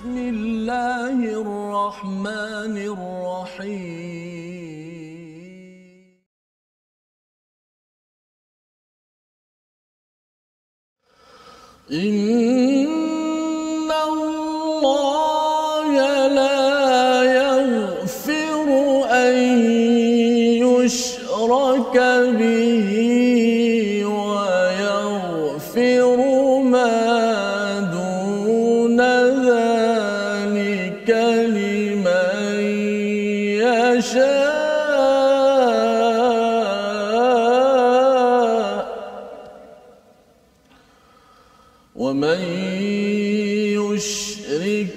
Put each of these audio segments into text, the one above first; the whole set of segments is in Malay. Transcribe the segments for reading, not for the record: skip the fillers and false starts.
Bismillahirrahmanirrahim. Inna Allah la yaghfiru an yushraka bihi wa yaghfiru ma duna dhalika liman yasha. ومن يشرك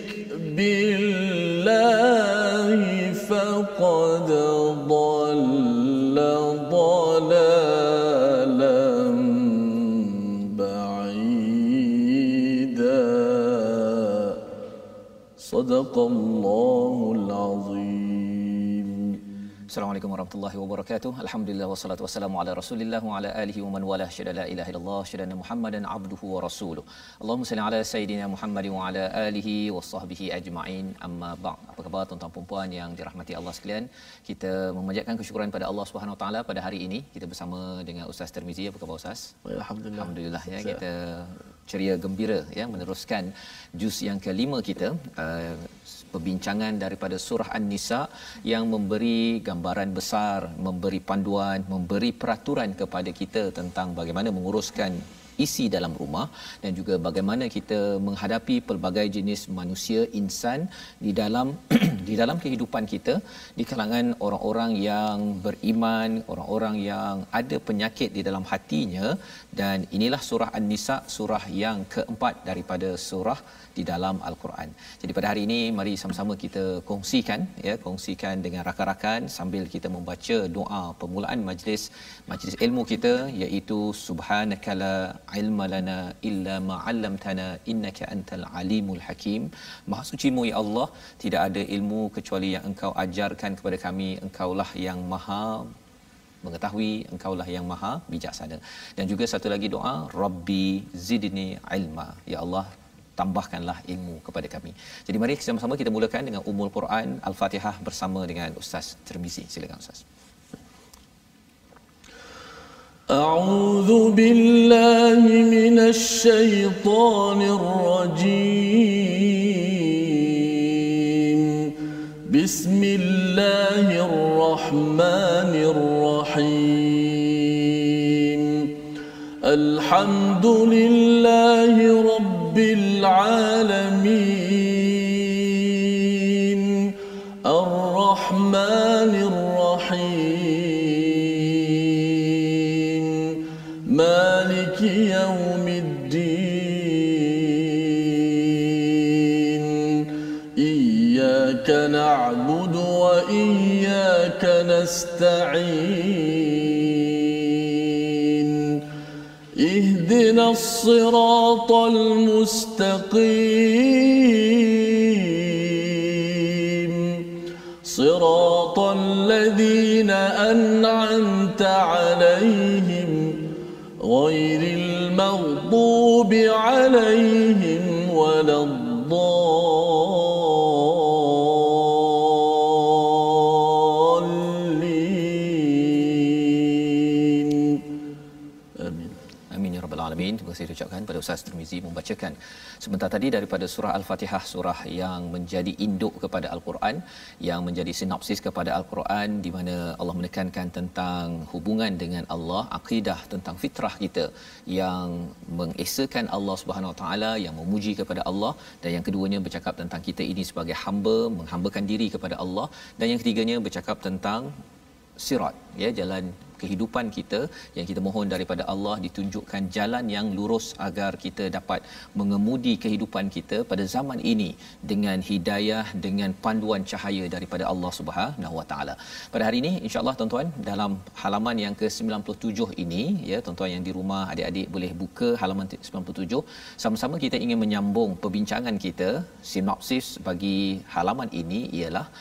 بالله فقد ضل ضلالا بعيدا صدق الله العظيم. Assalamualaikum warahmatullahi wabarakatuh. Alhamdulillah wassalatu wassalamu ala Rasulillah wa ala alihi wa man walah. Syada la ilaha illallah, syada Muhammadan abduhu wa rasuluh. Allahumma salli ala sayidina Muhammad wa ala alihi wa sahbihi ajma'in. Amma ba'd. Apa khabar tuan-tuan dan puan yang dirahmati Allah sekalian? Kita memanjatkan kesyukuran pada Allah Subhanahu wa taala pada hari ini. Kita bersama dengan Ustaz Tirmizi. Apa khabar Ustaz? Alhamdulillah. Alhamdulillah ya, kita ceria gembira ya meneruskan juz yang kelima kita, perbincangan daripada surah An-Nisa yang memberi gambaran besar, memberi panduan, memberi peraturan kepada kita tentang bagaimana menguruskan isi dalam rumah dan juga bagaimana kita menghadapi pelbagai jenis manusia, insan di dalam di dalam kehidupan kita, di kalangan orang-orang yang beriman, orang-orang yang ada penyakit di dalam hatinya. Dan inilah surah An-Nisa, surah yang keempat daripada surah di dalam Al-Quran. Jadi pada hari ini mari sama-sama kita kongsikan dengan rakan-rakan sambil kita membaca doa permulaan majlis ilmu kita, iaitu subhanakala ilma lana illa ma 'allamtana innaka antal alimul hakim. Maha suci-Mu ya Allah, tidak ada ilmu kecuali yang Engkau ajarkan kepada kami. Engkaulah yang maha mengetahui, Engkaulah yang maha bijaksana. Dan juga satu lagi doa, Rabbi zidni ilma, ya Allah tambahkanlah ilmu kepada kami. Jadi mari sama-sama kita mulakan dengan Ummul Quran Al-Fatihah bersama dengan Ustaz Tirmizi. Silakan Ustaz. A'udzu billahi minasy syaithanir rajim. Bismillahirrahmanirrahim. Alhamdulillahi rabbil alamin. Ar-Rahmanir Rahim. Maliki yaumiddin. Iyyaka na'budu wa iyyaka nasta'in. اهدنا الصراط المستقيم صراط الذين أنعمت عليهم غير المغضوب عليهم ولا Terima kasih diucapkan pada Ustaz Tirmizi membacakan sebentar tadi daripada surah Al-Fatihah, surah yang menjadi induk kepada Al-Quran, yang menjadi sinopsis kepada Al-Quran, di mana Allah menekankan tentang hubungan dengan Allah, akidah tentang fitrah kita yang mengesakan Allah Subhanahu Wa Taala, yang memuji kepada Allah, dan yang keduanya bercakap tentang kita ini sebagai hamba, menghambakan diri kepada Allah, dan yang ketiganya bercakap tentang sirat, ya, jalan kehidupan kita yang kita mohon daripada Allah ditunjukkan jalan yang lurus agar kita dapat mengemudi kehidupan kita pada zaman ini dengan hidayah, dengan panduan cahaya daripada Allah Subhanahu Wa Taala. Pada hari ini insya-Allah tuan-tuan, dalam halaman yang ke-97 ini, ya, tuan-tuan yang di rumah, adik-adik boleh buka halaman 97. Sama-sama kita ingin menyambung perbincangan kita. Sinopsis bagi halaman ini ialah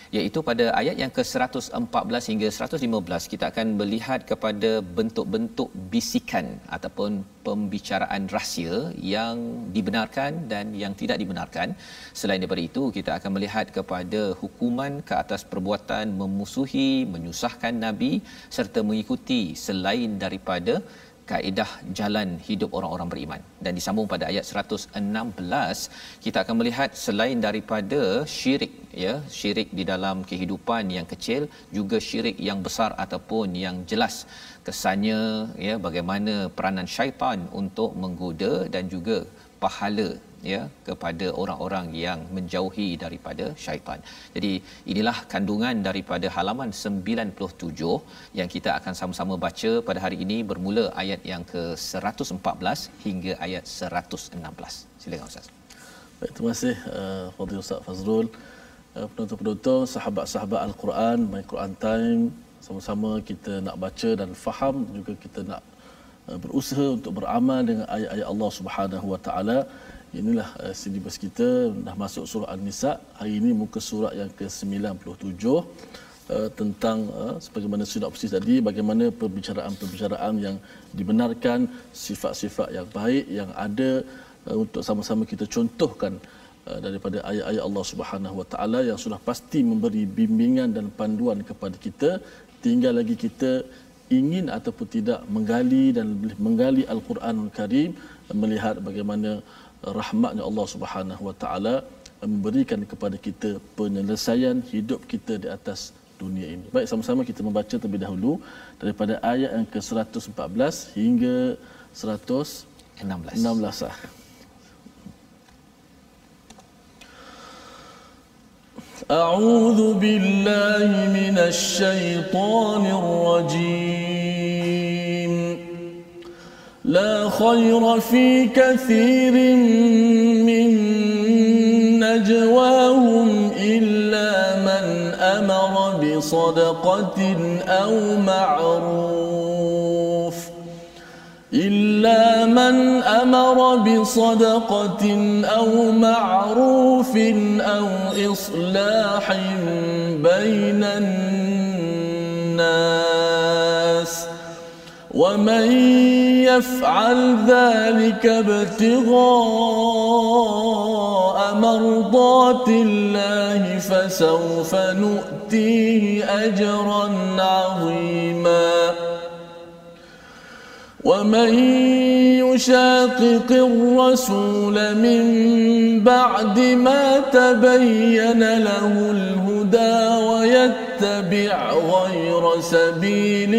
iaitu pada ayat yang ke-114 hingga 115 kita akan melihat kepada bentuk-bentuk bisikan ataupun pembicaraan rahsia yang dibenarkan dan yang tidak dibenarkan. Selain daripada itu, kita akan melihat kepada hukuman ke atas perbuatan memusuhi, menyusahkan Nabi serta mengikuti selain daripada kaedah jalan hidup orang-orang beriman. Dan disambung pada ayat 116 kita akan melihat selain daripada syirik, ya, syirik di dalam kehidupan yang kecil, juga syirik yang besar ataupun yang jelas kesannya, ya, bagaimana peranan syaitan untuk menggoda dan juga pahala, ya, kepada orang-orang yang menjauhi daripada syaitan. Jadi inilah kandungan daripada halaman 97 yang kita akan sama-sama baca pada hari ini, bermula ayat yang ke-114 hingga ayat 116. Silakan Ustaz. Baik, terima kasih Fadil Ustaz Fazrul. Penonton-penonton, sahabat-sahabat Al-Quran, My Quran Time, sama-sama kita nak baca dan faham, juga kita nak berusaha untuk beramal dengan ayat-ayat Allah Subhanahu Wa Taala. Inilah silibus kita, dah masuk surah An-Nisa. Hari ini muka surah yang ke-97, tentang sebagaimana sinopsis tadi, bagaimana perbicaraan-perbicaraan yang dibenarkan, sifat-sifat yang baik yang ada, untuk sama-sama kita contohkan daripada ayat-ayat Allah Subhanahu Wa Taala yang sudah pasti memberi bimbingan dan panduan kepada kita. Tinggal lagi kita ingin ataupun tidak menggali dan menggali Al-Quranul Karim, melihat bagaimana rahmatnya Allah Subhanahu Wa Taala memberikan kepada kita penyelesaian hidup kita di atas dunia ini. Baik, sama-sama kita membaca terlebih dahulu daripada ayat yang ke-114 hingga 116. أعوذ بالله من الشيطان الرجيم لا خير في كثير من نجواهم إلا من أمر بصدقة أو معروف أو معروف أو إصلاح بين الناس ومن يفعل ذلك ابتغاء مرضات الله فسوف نؤتيه أجرا عظيما ومن يشاقق الرسول من بعد ما تبين له الهدى ويتبع غير سبيل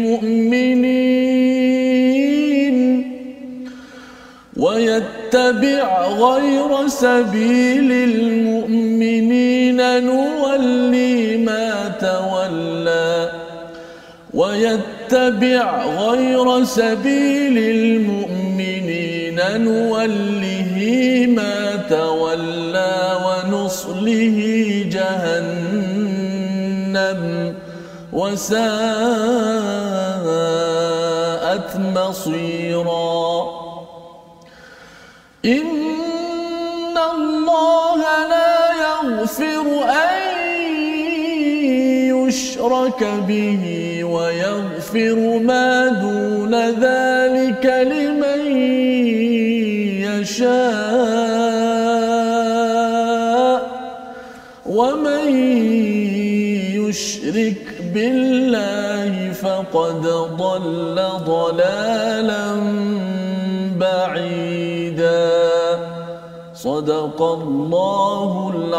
المؤمنين نولي ما تولى ويتبع غير سبيل المؤمنين نوله ما تولى ونصله جهنم وساءت مصيرا إن الله لا يغفر أن يشرك به ويغفر ما دون ذلك لمن يشاء ومن يشرك بالله فقد ضل ضلالا بعيدا صدق الله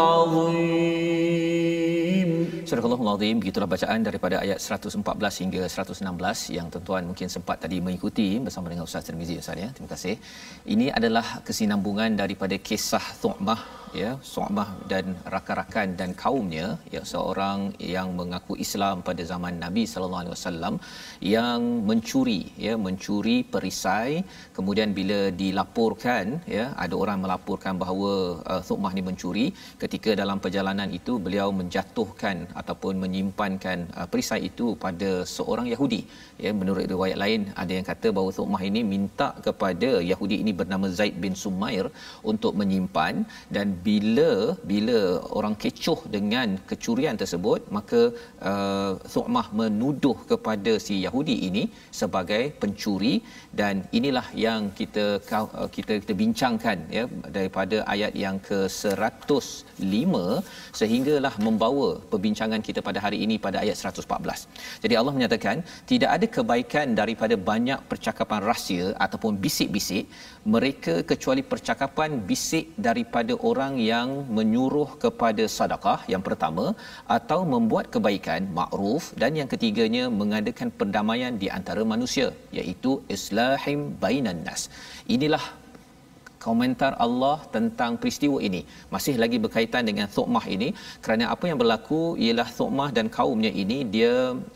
العظيم. Surah Al-Azim, begitulah bacaan daripada ayat 114 hingga 116 yang tuan-tuan mungkin sempat tadi mengikuti bersama dengan Ustaz Tirmizi, Ustaz, ya. Terima kasih. Ini adalah kesinambungan daripada kisah Thu'mah, ya, Thu'mah dan rakan-rakan dan kaumnya, ya, seorang yang mengaku Islam pada zaman Nabi sallallahu alaihi wasallam yang mencuri, ya, mencuri perisai. Kemudian bila dilaporkan, ya, ada orang melaporkan bahawa Thu'mah ni mencuri, ketika dalam perjalanan itu beliau menjatuhkan ataupun menyimpankan perisai itu pada seorang Yahudi, ya. Menurut riwayat lain ada yang kata bahawa Thu'mah ini minta kepada Yahudi ini bernama Zaid bin Sumair untuk menyimpan, dan bila orang kecoh dengan kecurian tersebut, maka Thu'mah menuduh kepada si Yahudi ini sebagai pencuri. Dan inilah yang kita bincangkan ya daripada ayat yang ke-105 sehinggalah membawa perbincangan kita pada hari ini pada ayat 114. Jadi Allah menyatakan tidak ada kebaikan daripada banyak percakapan rahsia ataupun bisik-bisik mereka kecuali percakapan bisik daripada orang yang menyuruh kepada sedekah yang pertama, atau membuat kebaikan makruf, dan yang ketiganya mengadakan perdamaian di antara manusia, iaitu islahim bainan nas. Inilah komentar Allah tentang peristiwa ini, masih lagi berkaitan dengan Thu'mah ini, kerana apa yang berlaku ialah Thu'mah dan kaumnya ini dia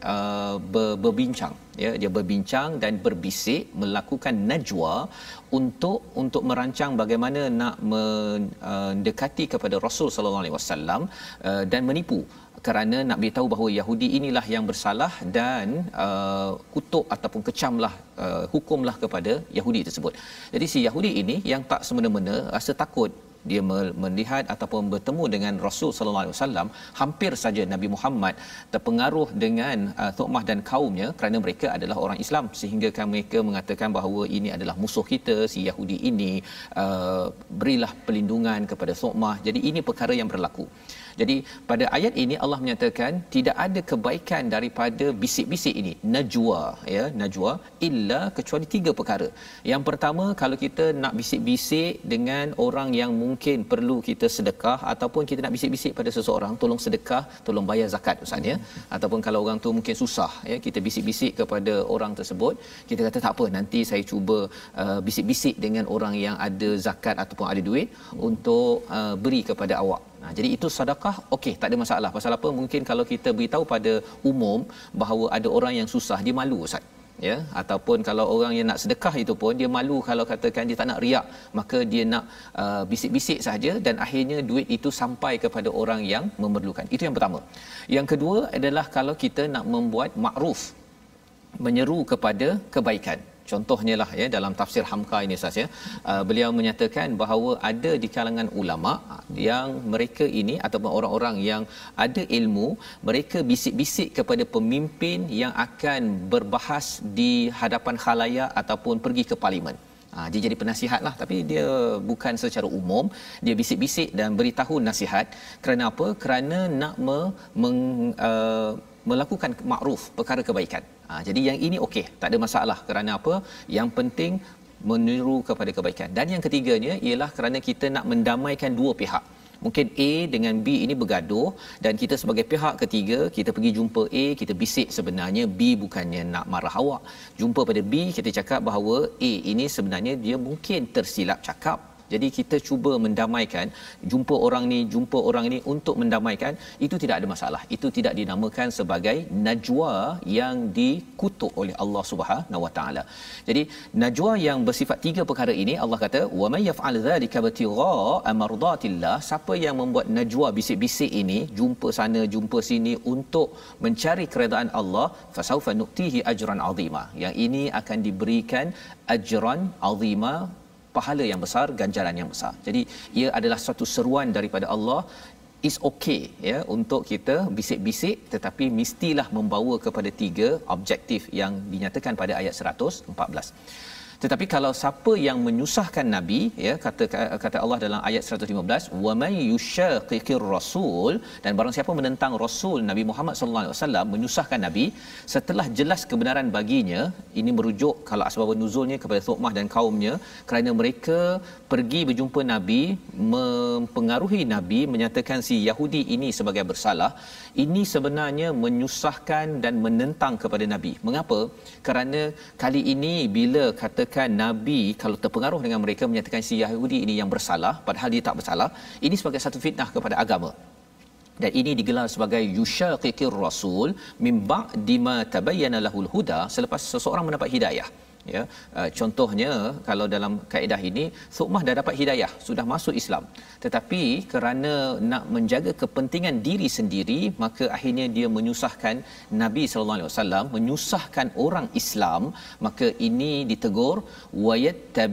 berbincang ya, dia berbincang dan berbisik, melakukan najwa untuk merancang bagaimana nak mendekati kepada Rasul sallallahu alaihi wasallam dan menipu, kerana nak beritahu bahawa Yahudi inilah yang bersalah dan kutuk ataupun kecamlah, hukumlah kepada Yahudi tersebut. Jadi si Yahudi ini yang tak semena-mena rasa takut, dia melihat ataupun bertemu dengan Rasul sallallahu alaihi wasallam, hampir saja Nabi Muhammad terpengaruh dengan Thu'mah dan kaumnya kerana mereka adalah orang Islam, sehingga mereka mengatakan bahawa ini adalah musuh kita, si Yahudi ini, berilah perlindungan kepada Thu'mah. Jadi ini perkara yang berlaku. Jadi pada ayat ini Allah menyatakan tidak ada kebaikan daripada bisik-bisik ini, najwa ya, najwa, illa kecuali 3 perkara. Yang pertama, kalau kita nak bisik-bisik dengan orang yang mungkin perlu kita sedekah, ataupun kita nak bisik-bisik pada seseorang, tolong sedekah, tolong bayar zakat Ustaz ya. Ataupun kalau orang tu mungkin susah ya, kita bisik-bisik kepada orang tersebut, kita kata tak apa, nanti saya cuba bisik-bisik dengan orang yang ada zakat ataupun ada duit untuk beri kepada awak. Jadi itu sedekah, okey, tak ada masalah. Pasal apa? Mungkin kalau kita beritahu pada umum bahawa ada orang yang susah, dia malu Ustaz. Ya, ataupun kalau orang yang nak sedekah itu pun dia malu, kalau katakan dia tak nak riak, maka dia nak bisik-bisik saja, dan akhirnya duit itu sampai kepada orang yang memerlukan. Itu yang pertama. Yang kedua adalah kalau kita nak membuat makruf, menyeru kepada kebaikan. Contohnya lah ya, dalam tafsir Hamka ini Ustaz ya, beliau menyatakan bahawa ada di kalangan ulama yang mereka ini ataupun orang-orang yang ada ilmu, mereka bisik-bisik kepada pemimpin yang akan berbahas di hadapan khalayak ataupun pergi ke parlimen. Dia jadi penasihat lah, tapi dia bukan secara umum, dia bisik-bisik dan beritahu nasihat. Kerana apa? Kerana nak melakukan makruf, perkara kebaikan. Jadi yang ini okey, tak ada masalah. Kerana apa? Yang penting meniru kepada kebaikan. Dan yang ketiganya ialah kerana kita nak mendamaikan dua pihak. Mungkin A dengan B ini bergaduh, dan kita sebagai pihak ketiga, kita pergi jumpa A, kita bisik sebenarnya B bukannya nak marah awak. Jumpa pada B, kita cakap bahawa A ini sebenarnya dia mungkin tersilap cakap. Jadi kita cuba mendamaikan, jumpa orang ni untuk mendamaikan, itu tidak ada masalah. Itu tidak dinamakan sebagai najwa yang dikutuk oleh Allah Subhanahu Wa Taala. Jadi najwa yang bersifat 3 perkara ini, Allah kata wa may yaf'al dzalika ibtigha'a mardatillah, siapa yang membuat najwa bisik-bisik ini, jumpa sana jumpa sini untuk mencari keredaan Allah, fasaufa nu'tihi ajran 'azima. Yang ini akan diberikan ajran 'azima, pahala yang besar, ganjaran yang besar. Jadi ia adalah satu seruan daripada Allah. Is okay ya untuk kita bisik-bisik, tetapi mestilah membawa kepada 3 objektif yang dinyatakan pada ayat 114. Tetapi kalau siapa yang menyusahkan Nabi, ya, kata Allah dalam ayat 115, wa may yushaqiqir rasul, dan barang siapa menentang Rasul Nabi Muhammad sallallahu alaihi wasallam, menyusahkan Nabi setelah jelas kebenaran baginya. Ini merujuk kalau asbab nuzulnya kepada Thu'mah dan kaumnya, kerana mereka pergi berjumpa Nabi, mempengaruhi Nabi, menyatakan si Yahudi ini sebagai bersalah. Ini sebenarnya menyusahkan dan menentang kepada Nabi. Mengapa? Kerana kali ini bila katakan Nabi kalau terpengaruh dengan mereka, menyatakan si Yahudi ini yang bersalah padahal dia tak bersalah, ini sebagai satu fitnah kepada agama. Dan ini digelar sebagai yushaqiqir rasul min ba'di ma tabayyana lahul huda, selepas seseorang mendapat hidayah. Ya, contohnya kalau dalam kaedah ini, Thu'mah dah dapat hidayah, sudah masuk Islam, tetapi kerana nak menjaga kepentingan diri sendiri, maka akhirnya dia menyusahkan Nabi sallallahu alaihi wasallam, menyusahkan orang Islam. Maka ini ditegur wa yattabi'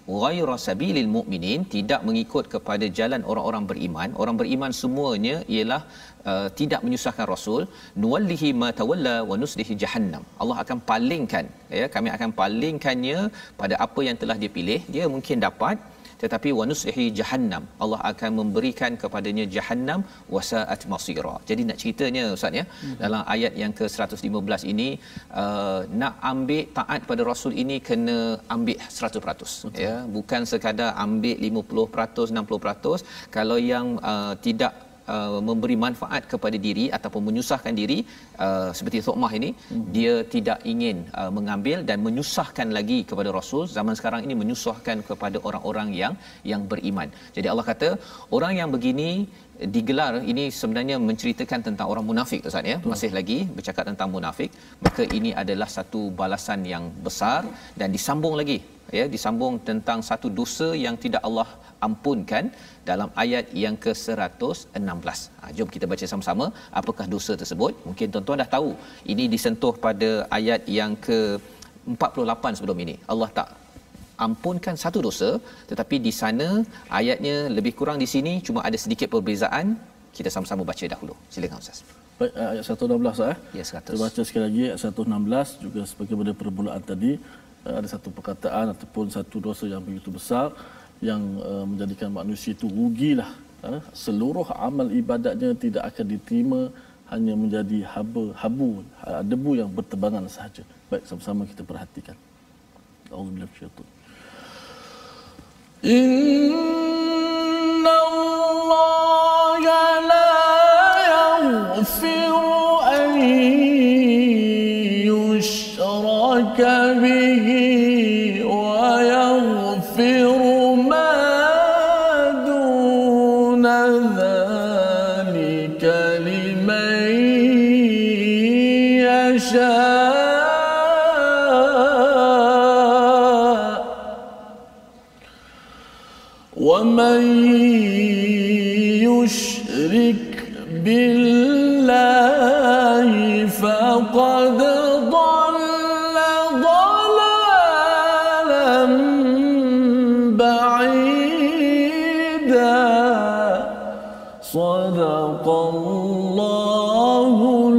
ghaira sabilil mu'minin, tidak mengikut kepada jalan orang-orang beriman. Orang beriman semuanya ialah tidak menyusahkan Rasul. Nuwallihi ma tawalla wa nuslihi jahannam. Allah akan palingkan, ya, kami akan palingkannya pada apa yang telah dia pilih. Dia mungkin dapat, tetapi wa nuslihi jahannam, Allah akan memberikan kepadanya jahannam wasaat masira. Jadi nak ceritanya ustaz, ya, dalam ayat yang ke-115 ini, nak ambil taat pada Rasul ini kena ambil 100%. Betul. Ya, bukan sekadar ambil 50%, 60%. Kalau yang tidak memberi manfaat kepada diri ataupun menyusahkan diri, seperti Thuqmah ini, dia tidak ingin mengambil dan menyusahkan lagi kepada Rasul. Zaman sekarang ini menyusahkan kepada orang-orang yang beriman. Jadi Allah kata orang yang begini digelar, ini sebenarnya menceritakan tentang orang munafik, Ustaz, ya. Masih lagi bercakap tentang munafik, maka ini adalah satu balasan yang besar. Dan disambung lagi, ya, disambung tentang satu dosa yang tidak Allah ampunkan dalam ayat yang ke-116. Jom kita baca sama-sama apakah dosa tersebut. Mungkin tuan-tuan dah tahu, ini disentuh pada ayat yang ke-48 sebelum ini. Allah tak ampunkan satu dosa, tetapi di sana ayatnya lebih kurang di sini cuma ada sedikit perbezaan. Kita sama-sama baca dahulu. Silakan Ustaz. Baik, ayat 116 sah. Ya, 100. Kita baca sekali lagi ayat 116 juga sebagaimana permulaan tadi. Ada satu perkataan ataupun satu dosa yang begitu besar yang menjadikan manusia itu rugilah. Seluruh amal ibadatnya tidak akan diterima, hanya menjadi debu yang berterbangan sahaja. Baik, sama-sama kita perhatikan. Auzubillahi minasyaitanir rajim. Inna Allaha la yaghfiru an yushraka bihi wa yaghfiru ma duna dhalika liman yasha. ومن يشرك بالله فقد ضل ضلالا بعيدا صدق الله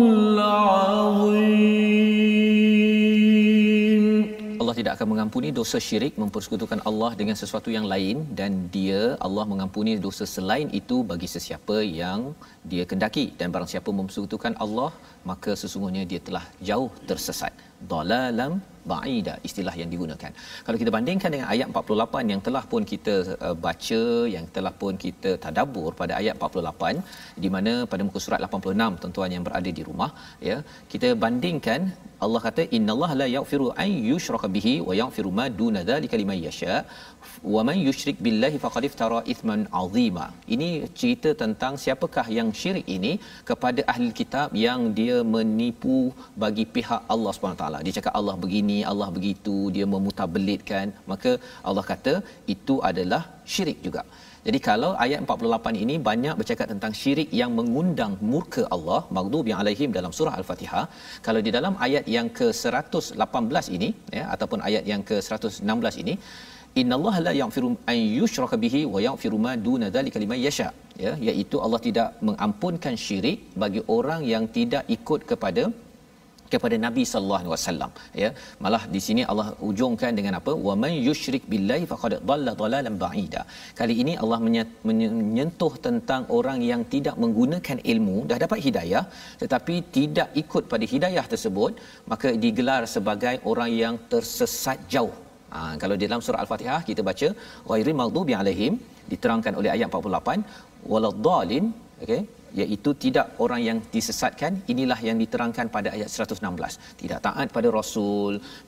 العظيم. Allah tidak akan mengampuni dosa syirik, mempersekutukan Allah dengan sesuatu yang lain, dan Allah mengampuni dosa selain itu bagi sesiapa yang dia kendaki. Dan barang siapa mempersekutukan Allah, maka sesungguhnya dia telah jauh tersesat. Dalalam ba'ida, istilah yang digunakan. Kalau kita bandingkan dengan ayat 48 yang telah pun kita baca, yang telah pun kita tadabbur pada ayat 48, di mana pada muka surat 86, tuan-tuan yang berada di rumah, ya, kita bandingkan. Allah kata innallaha la yaghfiru an yushraka bihi wa yaghfiru ma duna dzalika liman yasha wa man yusyrik billahi faqad iftara ithman azima. Ini cerita tentang siapakah yang syirik ini kepada ahli kitab, yang dia menipu bagi pihak Allah SWT. Dia cakap Allah begini, Allah begitu, dia memutabelitkan, maka Allah kata itu adalah syirik juga. Jadi kalau ayat 48 ini banyak bercakap tentang syirik yang mengundang murka Allah, maghdubi alaihim, dalam surah Al-Fatihah. Kalau di dalam ayat yang ke-118 ini, ya, ataupun ayat yang ke-116 ini, innallaha la yaghfiru an yushraka bihi wa yaghfiru ma duna dzalika liman yasha, ya, iaitu Allah tidak mengampunkan syirik bagi orang yang tidak ikut kepada Nabi sallallahu alaihi wasallam, ya. Malah di sini Allah ujungkan dengan apa? Wa man yusyrik billahi faqad dhalla dhalalan ba'ida. Kali ini Allah menyentuh tentang orang yang tidak menggunakan ilmu, dah dapat hidayah tetapi tidak ikut pada hidayah tersebut, maka digelar sebagai orang yang tersesat jauh. Kalau di dalam surah Al-Fatihah kita baca ghairil maghdubi alaihim, diterangkan oleh ayat 48, waladdallin, okey, iaitu tidak orang yang disesatkan. Inilah yang diterangkan pada ayat 116. Tidak taat pada Rasul,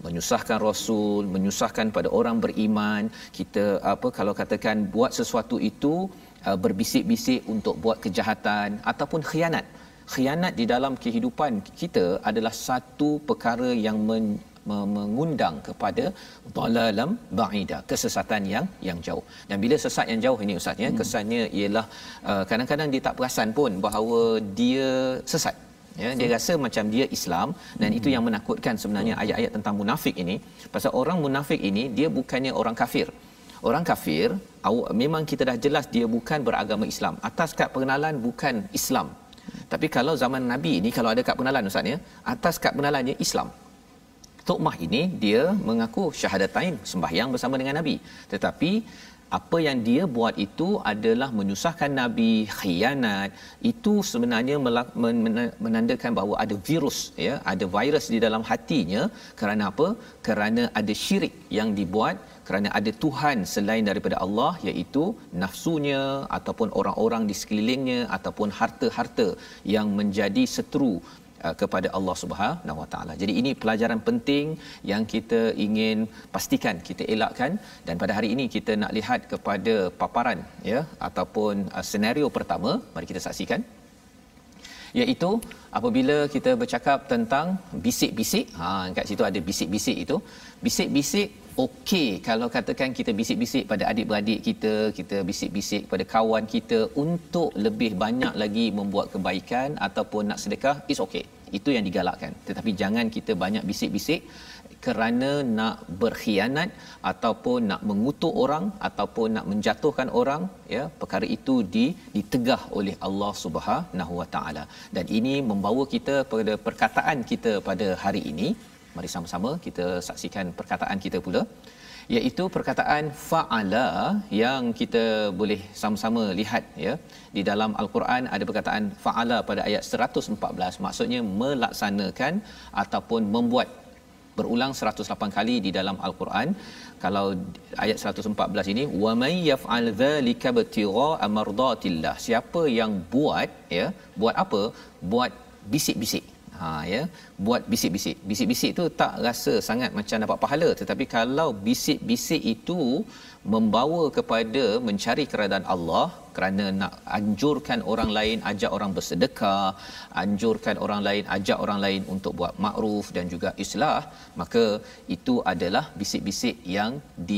menyusahkan pada orang beriman. Kita kalau katakan buat sesuatu itu berbisik-bisik untuk buat kejahatan ataupun khianat. Khianat di dalam kehidupan kita adalah satu perkara yang mengundang kepada dhalalam ba'ida, kesesatan yang jauh. Dan bila sesat yang jauh ini Ustaz, ya, kesannya ialah kadang-kadang dia tak perasan pun bahawa dia sesat, ya. Dia rasa macam dia Islam, dan itu yang menakutkan sebenarnya ayat-ayat tentang munafik ini. Pasal orang munafik ini dia bukannya orang kafir. Orang kafir memang kita dah jelas dia bukan beragama Islam. Atas kad pengenalan bukan Islam. Tapi kalau zaman Nabi ni kalau ada kad pengenalan Ustaz ya, atas kad pengenalannya Islam. Tuqmah ini dia mengaku syahadatain, sembahyang bersama dengan Nabi. Tetapi apa yang dia buat itu adalah menyusahkan Nabi, khianat. Itu sebenarnya menandakan bahawa ada virus ya, ada virus di dalam hatinya. Kerana apa? Kerana ada syirik yang dibuat, kerana ada Tuhan selain daripada Allah, iaitu nafsunya ataupun orang-orang di sekelilingnya ataupun harta-harta yang menjadi seteru kepada Allah Subhanahu Wa Taala. Jadi ini pelajaran penting yang kita ingin pastikan kita elakkan, dan pada hari ini kita nak lihat kepada paparan ya ataupun senario pertama. Mari kita saksikan, iaitu apabila kita bercakap tentang bisik-bisik, kat situ ada bisik-bisik itu. Bisik-bisik okey kalau katakan kita bisik-bisik pada adik-beradik kita, kita bisik-bisik pada kawan kita untuk lebih banyak lagi membuat kebaikan ataupun nak sedekah, is okey. Itu yang digalakkan. Tetapi jangan kita banyak bisik-bisik kerana nak berkhianat ataupun nak mengutuk orang ataupun nak menjatuhkan orang ya. Perkara itu ditegah oleh Allah Subhanahu Wa Taala, dan ini membawa kita pada perkataan kita pada hari ini. Mari sama-sama kita saksikan perkataan kita pula, iaitu perkataan fa'ala yang kita boleh sama-sama lihat ya. Di dalam al-Quran ada perkataan fa'ala pada ayat 114, maksudnya melaksanakan ataupun membuat, berulang 108 kali di dalam al-Quran. Kalau ayat 114 ini, wa may yaf'al dzalika ibtigha'a mardatillah, siapa yang buat ya, buat apa? Buat bisik-bisik. Ya, buat bisik-bisik. Bisik-bisik tu tak rasa sangat macam dapat pahala, tetapi kalau bisik-bisik itu membawa kepada mencari keredaan Allah, kerana nak anjurkan orang lain, ajak orang bersedekah, anjurkan orang lain, ajak orang lain untuk buat makruf dan juga islah, maka itu adalah bisik-bisik yang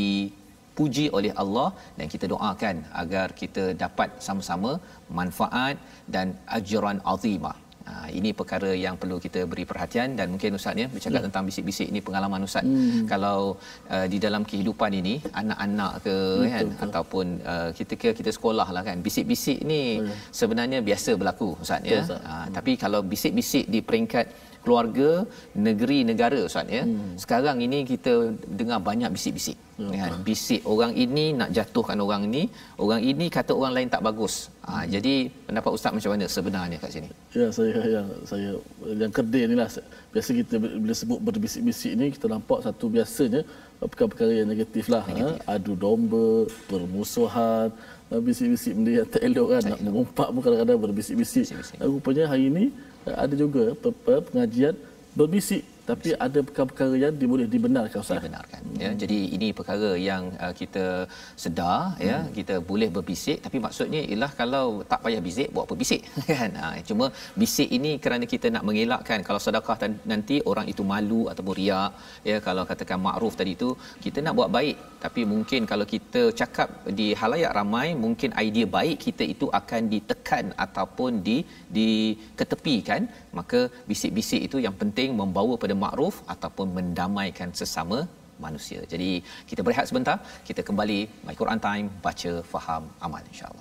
dipuji oleh Allah, dan kita doakan agar kita dapat sama-sama manfaat dan ajran azimah. Ini perkara yang perlu kita beri perhatian. Dan mungkin Ustaz ya, bercakap tentang bisik-bisik ini, pengalaman Ustaz kalau di dalam kehidupan ini, anak-anak ke kan, ataupun kita sekolah lah kan, bisik-bisik ni sebenarnya biasa berlaku Ustaz ya. Tapi kalau bisik-bisik di peringkat keluarga, negeri, negara Ustaz ya, sekarang ini kita dengar banyak bisik-bisik kan. Bisik orang ini nak jatuhkan orang ini kata orang lain tak bagus. Jadi pendapat Ustaz macam mana sebenarnya kat sini? Ya, saya yang kerdil ni lah, biasa kita bila sebut berbisik-bisik ni, kita nampak satu biasanya perkara-perkara yang negatif lah. Adu domba, permusuhan, bisik-bisik benda yang tak elok kan, nak mengumpat pun kadang-kadang berbisik-bisik. Rupanya hari ini ada juga pengajian berbisik, tapi ada perkara-perkara yang boleh dibenarkan Ustaz. Dibenarkan ya. Jadi ini perkara yang kita sedar ya, kita boleh berbisik, tapi maksudnya ialah kalau tak payah bisik, buat apa bisik kan. Cuma bisik ini kerana kita nak mengelakkan kalau sedekah nanti orang itu malu ataupun riak ya. Kalau katakan makruf tadi tu, kita nak buat baik, tapi mungkin kalau kita cakap di halayak ramai, mungkin idea baik kita itu akan ditekan ataupun diketepikan. Maka bisik-bisik itu yang penting membawa pada makruf ataupun mendamaikan sesama manusia. Jadi kita berehat sebentar, kita kembali My Quran Time, baca, faham, amal insya-Allah.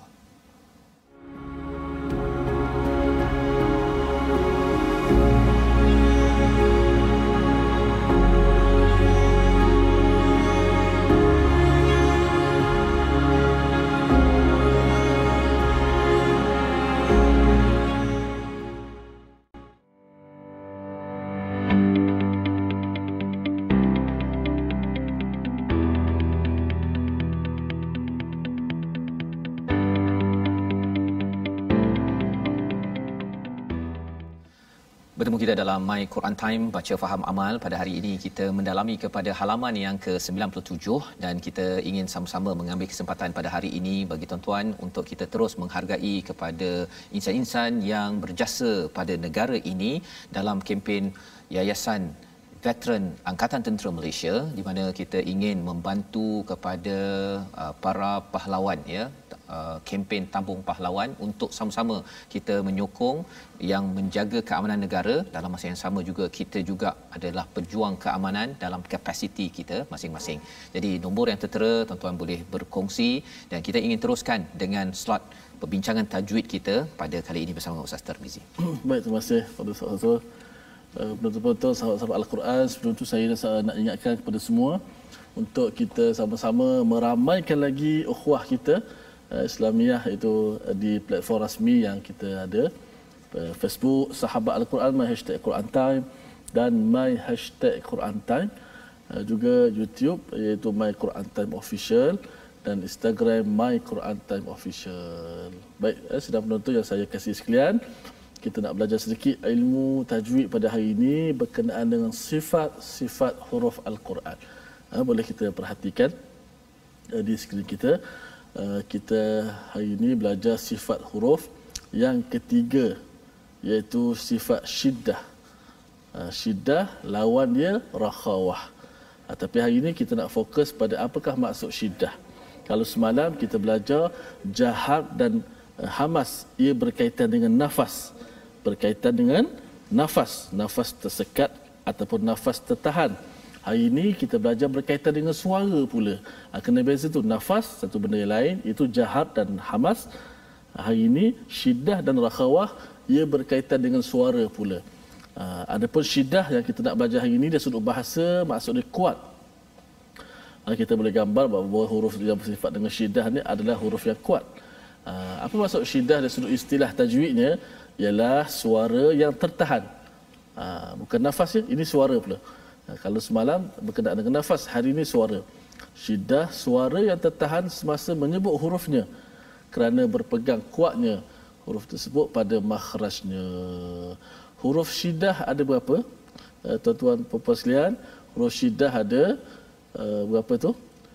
Bertemu kita dalam My Quran Time, baca, faham, amal. Pada hari ini kita mendalami kepada halaman yang ke-97, dan kita ingin sama-sama mengambil kesempatan pada hari ini bagi tuan-tuan untuk kita terus menghargai kepada insan-insan yang berjasa pada negara ini dalam kempen Yayasan Veteran Angkatan Tentera Malaysia, di mana kita ingin membantu kepada para pahlawan ya, kempen Tabung Pahlawan untuk sama-sama kita menyokong yang menjaga keamanan negara. Dalam masa yang sama juga kita juga adalah pejuang keamanan dalam kapasiti kita masing-masing. Jadi nombor yang tertera, tuan-tuan boleh berkongsi, dan kita ingin teruskan dengan slot perbincangan tajwid kita pada kali ini bersama Ustaz Tarmizi. Baik, terima kasih pada Ustaz. Betul-betul sahabat-sahabat Al-Quran, sebelum itu saya nak ingatkan kepada semua untuk kita sama-sama meramaikan lagi ukhuwah kita Islamiah itu di platform rasmi yang kita ada, Facebook Sahabat Al-Quran my #Quran Time dan my #Quran Time, juga YouTube iaitu My Quran Time Official dan Instagram My Quran Time Official. Baik, sedang penonton yang saya kasih sekalian, kita nak belajar sedikit ilmu tajwid pada hari ini berkenaan dengan sifat-sifat huruf Al-Quran. Boleh kita perhatikan di skrin kita. Kita hari ini belajar sifat huruf yang ketiga, iaitu sifat syiddah. Syiddah lawan dia rakhawah. Tapi hari ini kita nak fokus pada apakah maksud syiddah. Kalau semalam kita belajar jahar dan hamas, ia berkaitan dengan nafas. Berkaitan dengan nafas tersekat ataupun nafas tertahan. Hari ini kita belajar berkaitan dengan suara pula. Kena beza tu, nafas satu benda yang lain, itu jahar dan hamas. Hari ini syiddah dan rakhawah ia berkaitan dengan suara pula. Adapun syiddah yang kita nak belajar hari ini dari sudut bahasa, maksud dia kuat. Kita boleh gambar bahawa huruf yang bersifat dengan syiddah ni adalah huruf yang kuat. Apa maksud syiddah dari sudut istilah tajwidnya? Ialah suara yang tertahan. Bukan nafas ya, ini suara pula. Kalau semalam berkenaan dengan nafas, hari ini suara. Syiddah suara yang tertahan semasa menyebut hurufnya kerana berpegang kuatnya huruf tersebut pada makhrajnya. Huruf syiddah ada berapa? Tuan-tuan puan-puan sekalian, huruf syiddah ada berapa tu?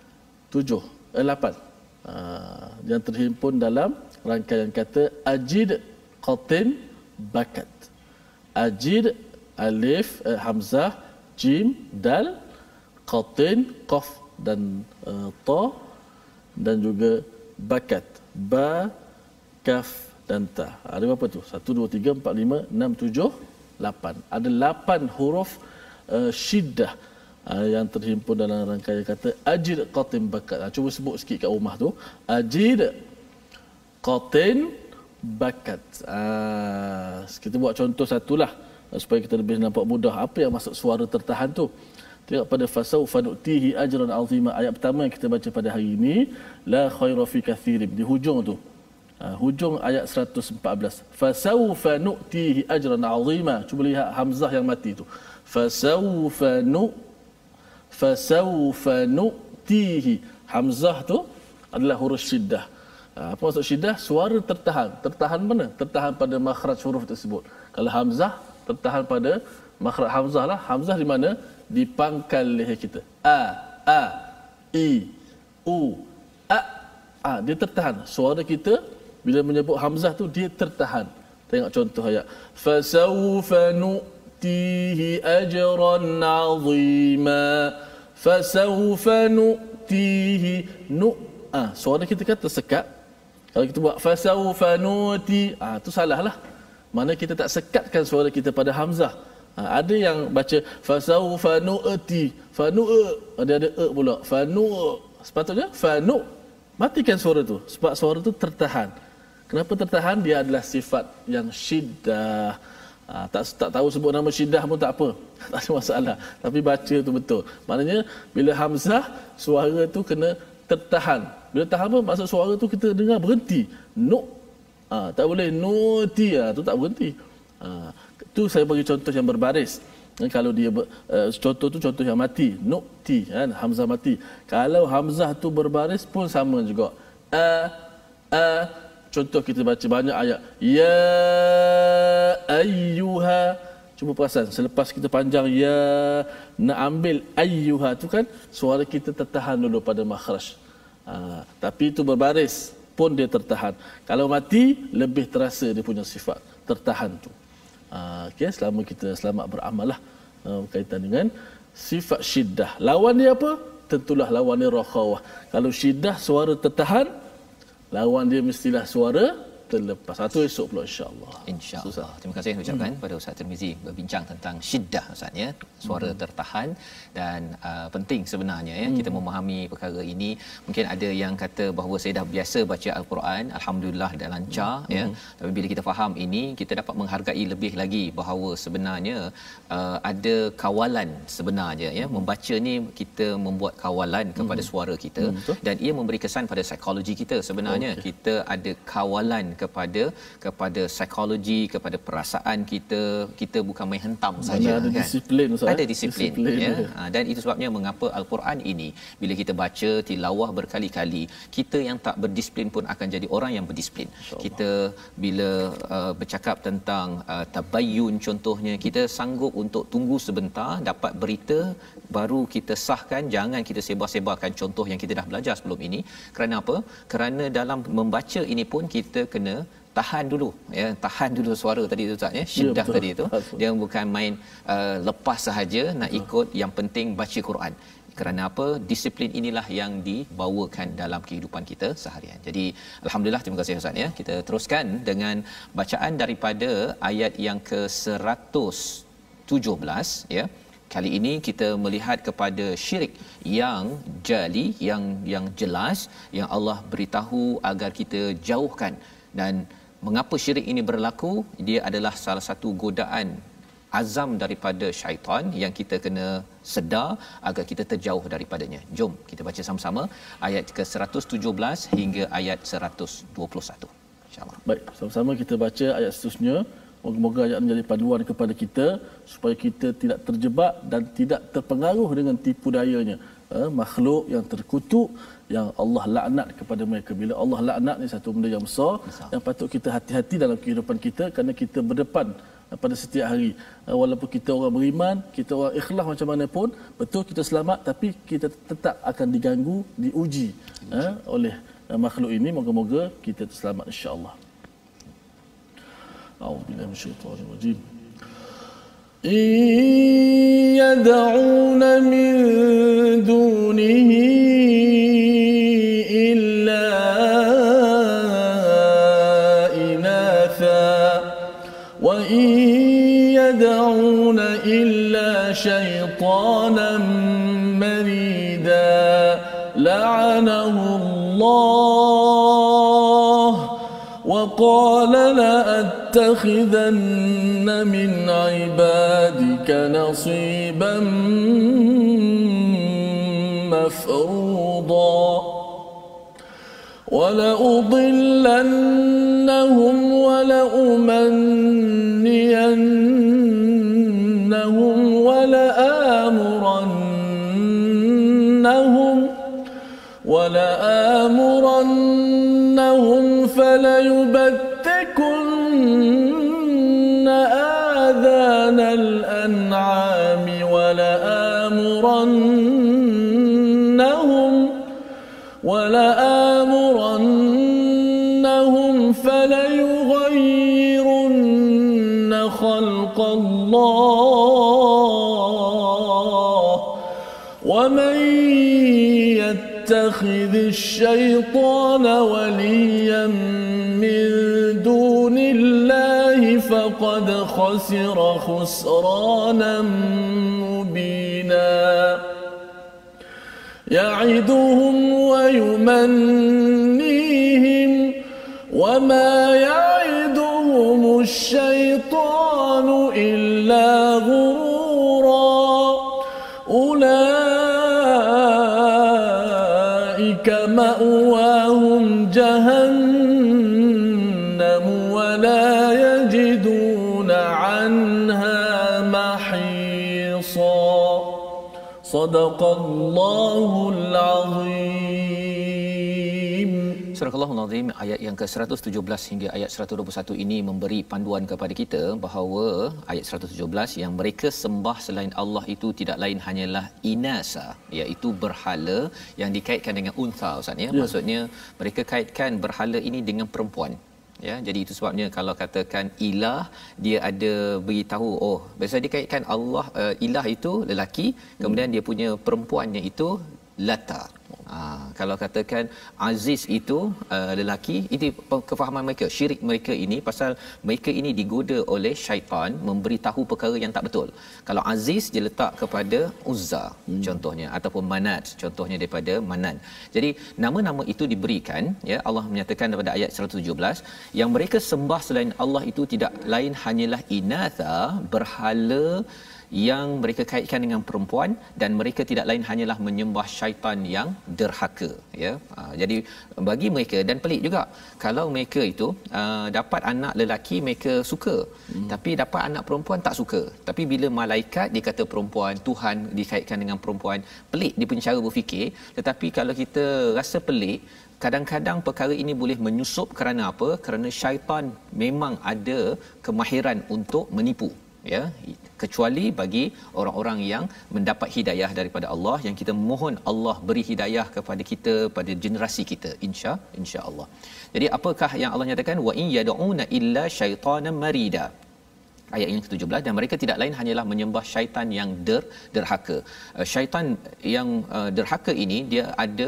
8. Yang terhimpun dalam rangkaian kata ajid, qatin, bakat. Ajid, alif, hamzah, jim, dal, qatin, qaf dan ta, dan juga bakat, ba, kaf dan ta. Ada berapa tu? 1, 2, 3, 4, 5, 6, 7, 8. Ada 8 huruf syiddah yang terhimpun dalam rangkaian kata ajid, qatin, bakat. Cuba sebut sikit kat rumah tu. Ajid, qatin, bakat. Kita buat contoh satulah supaya kita lebih nampak mudah apa yang maksud suara tertahan tu. Tengok pada fasawfa nu'tihi ajran 'azima, ayat pertama yang kita baca pada hari ini, la khaira fi katsirin, di hujung tu. Hujung ayat 114. Fasawfa nu'tihi ajran 'azima. Cuba lihat hamzah yang mati tu. Fasawfa nu'tihi. Hamzah tu adalah huruf syiddah. Apa maksud syiddah? Suara tertahan. Tertahan mana? Tertahan pada makhraj huruf tersebut. Kalau hamzah, tertahan pada makhraj hamzah lah. Hamzah di mana? Di pangkal leher kita. A, I, U, A. Dia tertahan. Suara kita bila menyebut hamzah tu dia tertahan. Tengok contoh ayat. Fasawfa nu'tihi ajran 'azima. Fasawfa nu'tihi suara kita kan tersekat. Kalau kita buat fasawfa nu'ti, tu salah lah. Mana kita tak sekatkan suara kita pada hamzah. Ada yang baca fasawfa nu'ti, ada pula fanu. Sepatutnya fanu. Matikan suara tu sebab suara tu tertahan. Kenapa tertahan? Dia adalah sifat yang syiddah. Tak tahu sebut nama syiddah pun tak apa. Tak ada masalah. Tapi baca tu betul. Maknanya bila hamzah suara tu kena tertahan. Bila tahan apa? Maksud suara tu kita dengar berhenti. Tak boleh nuti, tu tak berhenti. Tu saya bagi contoh yang berbaris. Kalau dia contoh tu contoh yang mati, nuti kan, hamzah mati. Kalau hamzah tu berbaris pun sama juga. Contoh kita baca banyak ayat. Ya ayyuha. Cuba perasan selepas kita panjang ya, nak ambil ayyuha tu kan suara kita tertahan dulu pada makhraj. Tapi itu berbaris pun dia tertahan. Kalau mati lebih terasa dia punya sifat tertahan tu. Okey, selama kita selamat beramal lah berkaitan dengan sifat syiddah. Lawan dia apa? Tentulah lawan dia rakhawah. Kalau syiddah suara tertahan, lawan dia mestilah suara terlepas. Satu esok pula insya-Allah. Insya-Allah. Terima kasih ucapkan pada Ustaz Tirmizi berbincang tentang syiddah Ustaz ya, suara tertahan dan penting sebenarnya ya kita memahami perkara ini. Mungkin ada yang kata bahawa saya dah biasa baca al-Quran, alhamdulillah dah lancar ya. Tapi bila kita faham ini, kita dapat menghargai lebih lagi bahawa sebenarnya ada kawalan sebenarnya ya. Membaca ni kita membuat kawalan kepada suara kita dan ia memberi kesan pada psikologi kita sebenarnya. Kita ada kawalan kepada psikologi, kepada perasaan kita bukan main hentam saja ada kan. Disiplin Ustaz. Ada disiplin ya. Dan itu sebabnya mengapa al-Quran ini bila kita baca tilawah berkali-kali, kita yang tak berdisiplin pun akan jadi orang yang berdisiplin. Kita bila bercakap tentang tabayyun contohnya, kita sanggup untuk tunggu sebentar dapat berita baru kita sahkan, jangan kita sebar-sebarkan contoh yang kita dah belajar sebelum ini. Kerana apa? Kerana dalam membaca ini pun kita kena tahan dulu ya, tahan dulu suara tadi tu Ustaz ya, syiddah tadi tu. Dia bukan main lepas sahaja nak ikut, yang penting baca Quran. Kerana apa? Disiplin inilah yang dibawakan dalam kehidupan kita seharian. Jadi alhamdulillah, terima kasih Ustaz ya. Kita teruskan dengan bacaan daripada ayat yang ke-117 ya. Kali ini kita melihat kepada syirik yang jali, yang jelas, yang Allah beritahu agar kita jauhkan. Dan mengapa syirik ini berlaku? Dia adalah salah satu godaan azam daripada syaitan yang kita kena sedar agar kita terjauh daripadanya. Jom kita baca sama-sama ayat ke-117 hingga ayat 121. InsyaAllah. Baik, sama-sama kita baca ayat seterusnya. Moga-moga ayat menjadi panduan kepada kita supaya kita tidak terjebak dan tidak terpengaruh dengan tipu dayanya makhluk yang terkutuk yang Allah laknat kepada mereka. Bila Allah laknat ni satu benda yang besar yang patut kita hati-hati dalam kehidupan kita, kerana kita berdepan pada setiap hari. Walaupun kita orang beriman, kita orang ikhlas macam mana pun, betul kita selamat, tapi kita tetap akan diganggu, diuji oleh makhluk ini. Moga-moga kita selamat insya-Allah. A'udzubillahi minasyaitonir rajim. يدعون من دونه إلا إناثا وإن يدعون إلا شيطانا مريدا لعنه الله وقال لأتخذن من عبادك نصيبا مفروضا ولأضلنهم ولأمنينهم ولآمرنهم فليبتكن آذان الأنعام ولآمرنهم فليغيرن خلق الله ومن يتخذ الشيطان وليا من دون الله فقد خسر خسرانا مبينا يعدهم ويمنيهم وما يعدهم الشيطان إلا غرورا أولئك مأواهم جهنم ولا يجدون عنها محيصا صدق الله العظيم. Surah Al-Azim ayat yang ke-117 hingga ayat 121 ini memberi panduan kepada kita bahawa ayat 117 yang mereka sembah selain Allah itu tidak lain hanyalah inasa, iaitu berhala yang dikaitkan dengan untha Ustaz ya. Maksudnya mereka kaitkan berhala ini dengan perempuan. Ya, jadi itu sebabnya kalau katakan ilah, dia ada beritahu biasa dikaitkan Allah ilah itu lelaki, kemudian dia punya perempuannya itu Lata. Kalau katakan aziz itu lelaki, itu kefahaman mereka, syirik mereka ini pasal mereka ini digoda oleh syaitan memberitahu perkara yang tak betul. Kalau aziz dia letak kepada Uzza contohnya, ataupun Manat contohnya daripada Manan. Jadi nama-nama itu diberikan, ya, Allah menyatakan daripada ayat 117 yang mereka sembah selain Allah itu tidak lain hanyalah inatha, berhala yang mereka kaitkan dengan perempuan, dan mereka tidak lain hanyalah menyembah syaitan yang derhaka, ya. Jadi bagi mereka, dan pelik juga kalau mereka itu dapat anak lelaki mereka suka, tapi dapat anak perempuan tak suka. Tapi bila malaikat dikata perempuan, Tuhan dikaitkan dengan perempuan, pelik dia punya cara berfikir. Tetapi kalau kita rasa pelik, kadang-kadang perkara ini boleh menyusup kerana apa? Kerana syaitan memang ada kemahiran untuk menipu, ya, kecuali bagi orang-orang yang mendapat hidayah daripada Allah, yang kita mohon Allah beri hidayah kepada kita pada generasi kita, insya-Allah. Jadi apakah yang Allah nyatakan, wa in yad'una illa syaitanan marida, ayat yang ke-17, dan mereka tidak lain hanyalah menyembah syaitan yang derhaka. Syaitan yang derhaka ini dia ada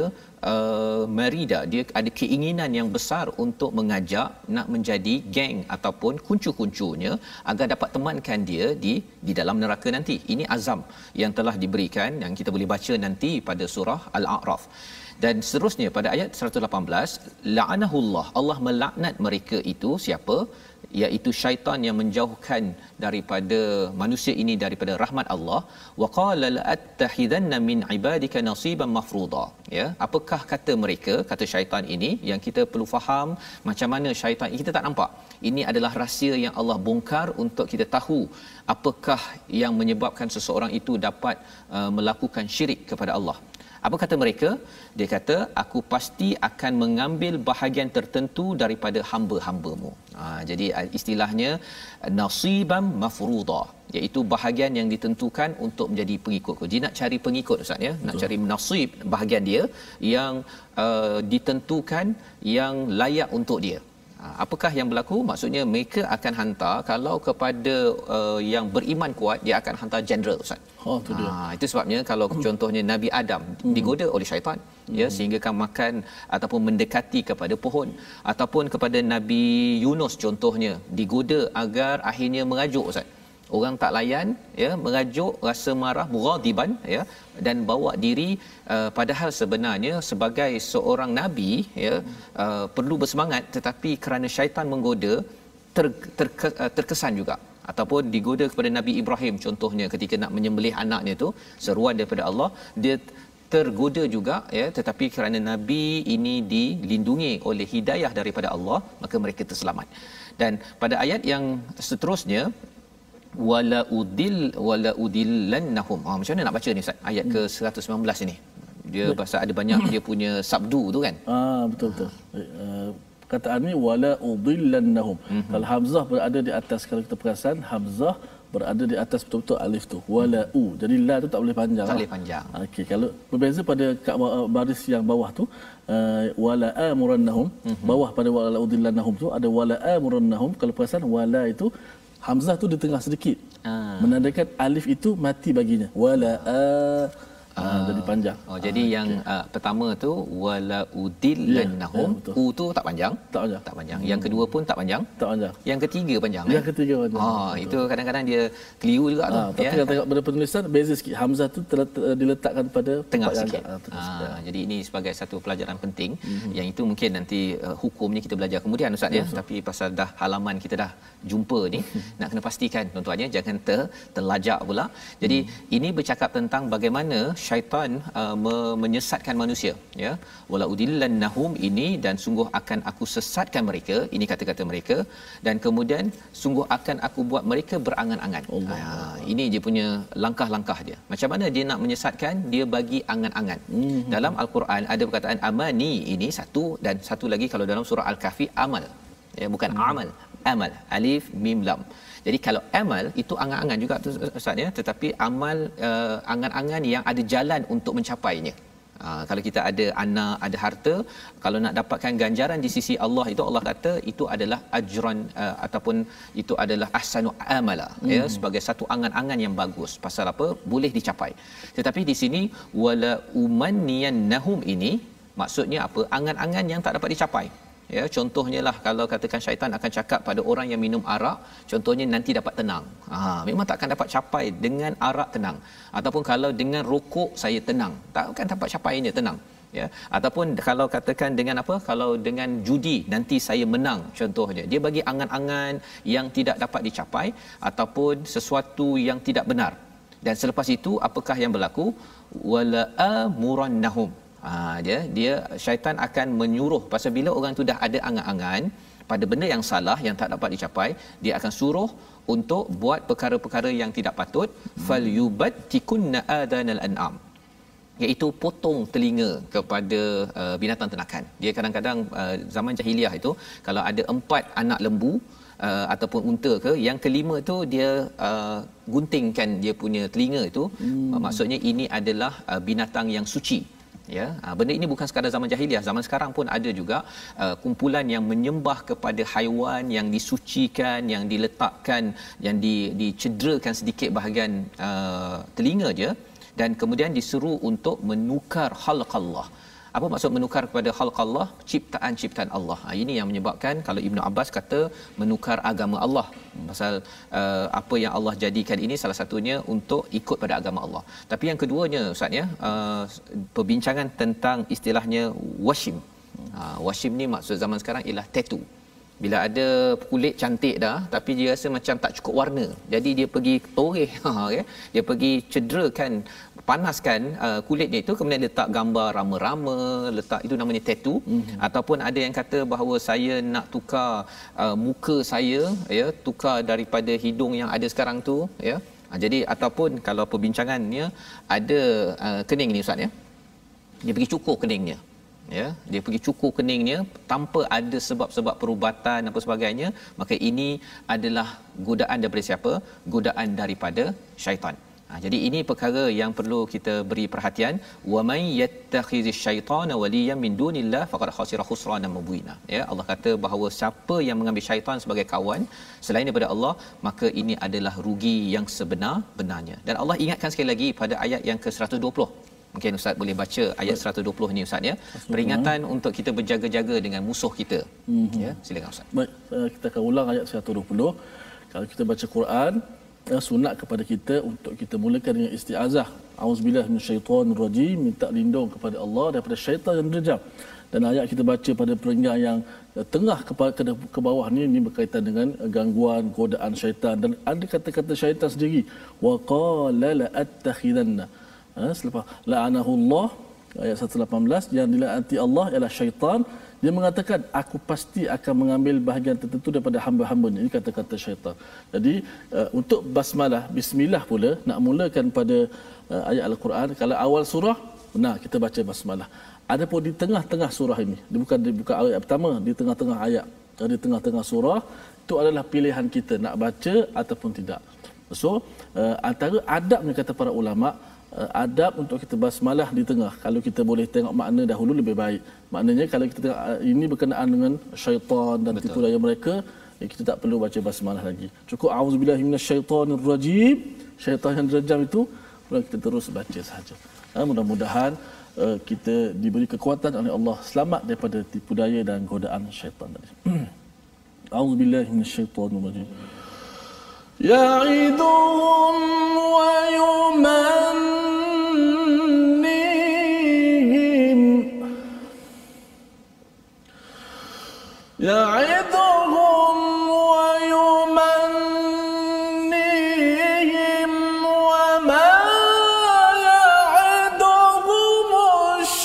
marida, dia ada keinginan yang besar untuk mengajak nak menjadi geng ataupun kuncu-kuncunya agar dapat temankan dia di dalam neraka nanti. Ini azam yang telah diberikan, yang kita boleh baca nanti pada surah Al-A'raf. Dan seterusnya pada ayat 118, la'anahullah, Allah melaknat mereka itu siapa? Iaitu syaitan yang menjauhkan daripada manusia ini daripada rahmat Allah. Wa qala la'attakhidhanna min ibadika nasiban mafruḍa, ya. Apakah kata mereka, kata syaitan ini, yang kita perlu faham macam mana syaitan ini, kita tak nampak. Ini adalah rahsia yang Allah bongkar untuk kita tahu apakah yang menyebabkan seseorang itu dapat melakukan syirik kepada Allah. Apa kata mereka? Dia kata, aku pasti akan mengambil bahagian tertentu daripada hamba-hambamu. Jadi istilahnya nasibam mafruḍa, iaitu bahagian yang ditentukan untuk menjadi pengikut. Jadi nak cari pengikut, Ustaz, ya, nak cari nasib, bahagian dia yang ditentukan, yang layak untuk dia. Apakah yang berlaku? Maksudnya mereka akan hantar, kalau kepada yang beriman kuat, dia akan hantar general, Ustaz. Itu dia. Itu sebabnya kalau contohnya Nabi Adam digoda oleh syaitan, ya, sehingga kan makan ataupun mendekati kepada pohon, ataupun kepada Nabi Yunus contohnya digoda agar akhirnya mengajuk, Ustaz. Orang tak layan, ya, mengajuk, rasa marah, mughadiban, ya, dan bawa diri, padahal sebenarnya sebagai seorang nabi, ya, perlu bersemangat, tetapi kerana syaitan menggoda, terkesan juga. Ataupun digoda kepada Nabi Ibrahim contohnya, ketika nak menyembelih anaknya tu, seruan daripada Allah, dia tergoda juga, ya, tetapi kerana nabi ini dilindungi oleh hidayah daripada Allah, maka mereka terselamat. Dan pada ayat yang seterusnya, wala udillannahum. Macam mana nak baca ni, Ustaz? Ayat ke 119 ini. Dia pasal ada banyak dia punya sabdu tu kan? Betul. Perkataan ni wala udillannahum. Kalau hamzah berada di atas, kalau kita perasan hamzah berada di atas betul-betul alif tu, wala u. Jadi la tu tak boleh panjang. Tak boleh panjang. Okey, kalau berbeza pada baris yang bawah tu, wala amurannahum, bawah pada wala udillannahum tu ada wala amurannahum. Kalau perasan wala itu hamzah tu di tengah sedikit, menandakan alif itu mati baginya. Wala jadi panjang. Jadi yang pertama tu wala udillannahum, u tu tak panjang. Tak panjang. Yang kedua pun tak panjang. Yang ketiga panjang. Yang ketiga panjang. Itu kadang-kadang dia keliru juga tu. Tapi kalau tengok pada penulisan beza sikit. Hamzah tu diletakkan pada tengah sikit. Jadi ini sebagai satu pelajaran penting. Yang itu mungkin nanti hukumnya kita belajar kemudian, Ustaz, ya. Tapi pasal dah halaman kita dah jumpa ni, nak kena pastikan tuan-tuannya jangan terlajak pula. Jadi ini bercakap tentang bagaimana syaitan menyesatkan manusia, ya. Wala udillannahum ini, dan sungguh akan aku sesatkan mereka, ini kata-kata mereka, dan kemudian sungguh akan aku buat mereka berangan-angan. Ini dia punya langkah-langkah dia. Macam mana dia nak menyesatkan? Dia bagi angan-angan. Dalam Al-Quran ada perkataan amani, ini satu, dan satu lagi kalau dalam surah Al-Kahfi amal, ya, bukan amal, alif mim lam. Jadi kalau amal itu angan-angan juga tu, Ustaz, ya, tetapi amal angan-angan yang ada jalan untuk mencapainya. Kalau kita ada anak, ada harta, kalau nak dapatkan ganjaran di sisi Allah, itu Allah kata itu adalah ajran, ataupun itu adalah ahsanu amala, ya, sebagai satu angan-angan yang bagus. Pasal apa? Boleh dicapai. Tetapi di sini wala umanniyannahum ini Maksudnya apa? Angan-angan yang tak dapat dicapai. Ya, contohnya lah kalau katakan syaitan akan cakap pada orang yang minum arak, contohnya nanti dapat tenang. Memang takkan dapat capai dengan arak tenang. Ataupun kalau dengan rokok saya tenang, takkan dapat capainya tenang. Ya, ataupun kalau katakan dengan apa, kalau dengan judi nanti saya menang, contohnya dia bagi angan-angan yang tidak dapat dicapai ataupun sesuatu yang tidak benar. Dan selepas itu apakah yang berlaku? Wala amurannahum. Dia syaitan akan menyuruh, pasal bila orang tu dah ada angan-angan pada benda yang salah yang tak dapat dicapai, dia akan suruh untuk buat perkara-perkara yang tidak patut. Falyubattikunna adanal an'am, iaitu potong telinga kepada binatang ternakan. Dia kadang-kadang zaman jahiliah itu kalau ada 4 anak lembu ataupun unta ke, yang kelima tu dia guntingkan dia punya telinga itu. Maksudnya ini adalah binatang yang suci. Ya, benda ini bukan sekadar zaman jahiliah, zaman sekarang pun ada juga kumpulan yang menyembah kepada haiwan yang disucikan, yang diletakkan, yang dicederakan sedikit bahagian telinga je, dan kemudian disuruh untuk menukar khalqallah. Apa maksud menukar kepada khalqallah? Ciptaan-ciptaan Allah. Ini yang menyebabkan kalau Ibnu Abbas kata menukar agama Allah. Pasal apa yang Allah jadikan ini salah satunya untuk ikut pada agama Allah. Tapi yang keduanya Ustaz ya, perbincangan tentang istilahnya washim. Washim ni maksud zaman sekarang ialah tattoo. Bila ada kulit cantik dah tapi dia rasa macam tak cukup warna, jadi dia pergi toreh, dia pergi cederakan, panaskan kulitnya itu, kemudian letak gambar rama-rama, letak, itu namanya tattoo. Ataupun ada yang kata bahawa saya nak tukar muka saya, ya, tukar daripada hidung yang ada sekarang tu, ya. Jadi ataupun kalau perbincangannya ada kening ni Ustaz ya, dia pergi cukur keningnya. Ya, dia pergi cukur keningnya tanpa ada sebab-sebab perubatan apa sebagainya, maka ini adalah godaan daripada siapa? Godaan daripada syaitan. Jadi ini perkara yang perlu kita beri perhatian. Wa may yattakhizish syaitana waliyan min dunillah faqad khasira khusranan mubina. Ya, Allah kata bahawa siapa yang mengambil syaitan sebagai kawan selain daripada Allah, maka ini adalah rugi yang sebenar-benarnya. Dan Allah ingatkan sekali lagi pada ayat yang ke-120. Mungkin Ustaz boleh baca ayat 120 ni Ustaz ya. Peringatan untuk kita berjaga-jaga dengan musuh kita. Ya, silakan Ustaz. Baik, kita akan ulang ayat 120. Kalau kita baca Quran, sunat kepada kita untuk kita mulakan dengan istiazah. Auzubillahi minasyaitonirrajim, minta lindung kepada Allah daripada syaitan yang derajam. Dan ayat kita baca pada peringkat yang tengah ke bawah ni berkaitan dengan gangguan, godaan syaitan, dan ada kata-kata syaitan sendiri. Wa qala la attakhidanna. Selepas la'anahullah ayat 118, yang dilaknati Allah ialah syaitan. Dia mengatakan aku pasti akan mengambil bahagian tertentu daripada hamba-hambanya. Ini kata-kata syaitan. Jadi untuk basmalah, bismillah pula nak mulakan pada ayat Al-Quran, kalau awal surah benar kita baca basmalah. Adapun di tengah-tengah surah ini, dia bukan ayat pertama, di tengah-tengah ayat, di tengah-tengah surah, itu adalah pilihan kita nak baca ataupun tidak. So antara adabnya kata para ulama, adab untuk kita basmalah di tengah. Kalau kita boleh tengok makna dahulu lebih baik. Maknanya kalau kita tengok ini berkenaan dengan syaitan dan tipu daya mereka, kita tak perlu baca basmalah lagi. Cukup auzubillahi minasyaitonirrajim, syaitan yang derajam itu kita terus baca sahaja. Mudah-mudahan kita diberi kekuatan oleh Allah, selamat daripada tipu daya dan godaan syaitan tadi. Auzubillahi minasyaitonirrajim. Ya'iduhum wa yumannihim, ya'iduhum wa yumannihim wa ma ya'iduhumus